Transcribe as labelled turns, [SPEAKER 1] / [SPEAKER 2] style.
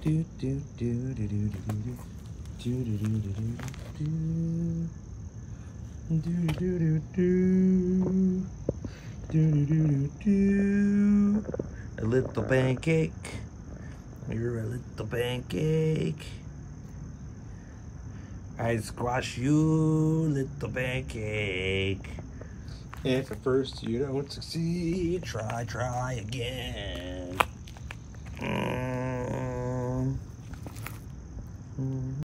[SPEAKER 1] do do do do do do do do do do do do do do do. A little pancake. You're a little pancake. I squash you, little pancake. If at first you don't succeed, try again.